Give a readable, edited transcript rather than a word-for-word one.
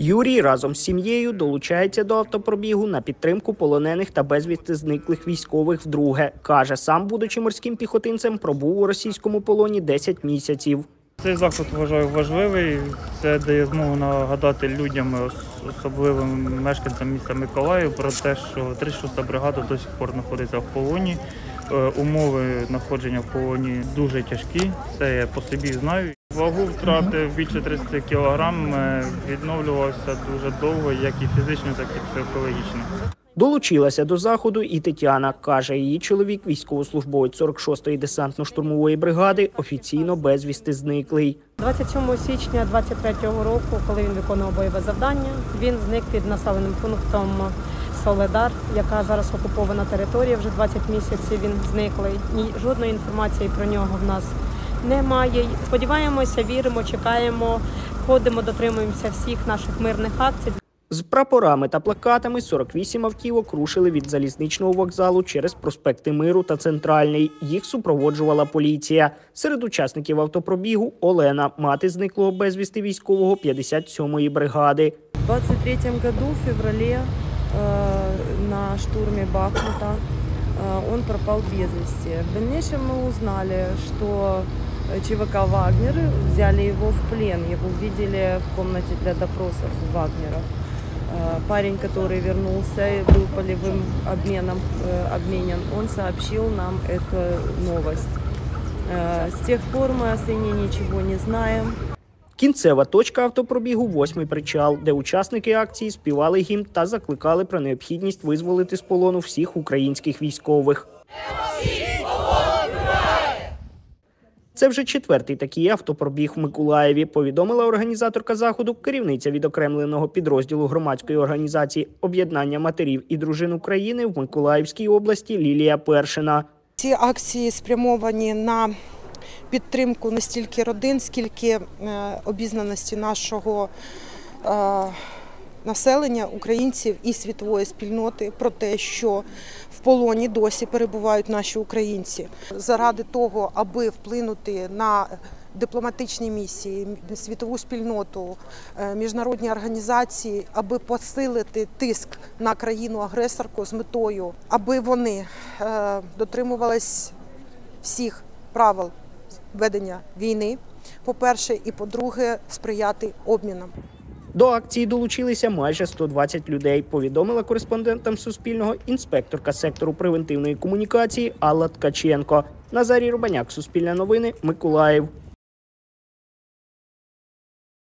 Юрій разом з сім'єю долучається до автопробігу на підтримку полонених та безвісти зниклих військових вдруге. Каже, сам, будучи морським піхотинцем, пробув у російському полоні 10 місяців. Цей заход вважаю важливий. Це дає змогу нагадати людям, особливим мешканцям міста Миколаїв, про те, що 36-та бригада до сих пор знаходиться в полоні. Умови знаходження в полоні дуже тяжкі, це я по собі знаю. Вагу втратив більше 30 кг, відновлювався дуже довго, як і фізично, так і психологічно. Долучилася до заходу і Тетяна. Каже, її чоловік, військовослужбовець 46-ї десантно-штурмової бригади, офіційно безвісти зниклий. 27 січня 23-го року, коли він виконував бойове завдання, він зник під населеним пунктом Соледар, яка зараз окупована територія, вже 20 місяців він зниклий. Жодної інформації про нього в нас немає. Сподіваємося, віримо, чекаємо, ходимо, дотримуємося всіх наших мирних акцій. З прапорами та плакатами 48 автівок рушили від залізничного вокзалу через проспекти Миру та Центральний. Їх супроводжувала поліція. Серед учасників автопробігу Олена, мати зниклого безвісти військового 57-ї бригади. В 23-м году, в феврале, на штурме Бахмута, он пропал без вести. В дальнейшем мы узнали, что ЧВК «Вагнер» взяли его в плен. Его видели в комнате для допросов у Вагнеров. Парень, который вернулся и был полевым обменен, он сообщил нам эту новость. С тех пор мы о сыне ничего не знаем. Кінцева точка автопробігу – 8-й причал, де учасники акції співали гімн та закликали про необхідність визволити з полону всіх українських військових. Це вже 4-й такий автопробіг в Миколаєві, повідомила організаторка заходу, керівниця відокремленого підрозділу громадської організації «Об'єднання матерів і дружин України» в Миколаївській області Лілія Першина. Ці акції спрямовані на підтримку не стільки родин, скільки обізнаності нашого населення, українців і світової спільноти про те, що в полоні досі перебувають наші українці. Заради того, аби вплинути на дипломатичні місії, світову спільноту, міжнародні організації, аби посилити тиск на країну-агресорку з метою, аби вони дотримувались всіх правил ведення війни, по-перше, і по-друге, сприяти обмінам. До акції долучилися майже 120 людей, повідомила кореспондентам Суспільного інспекторка сектору превентивної комунікації Алла Ткаченко. Назарій Рубаняк, Суспільне новини, Миколаїв.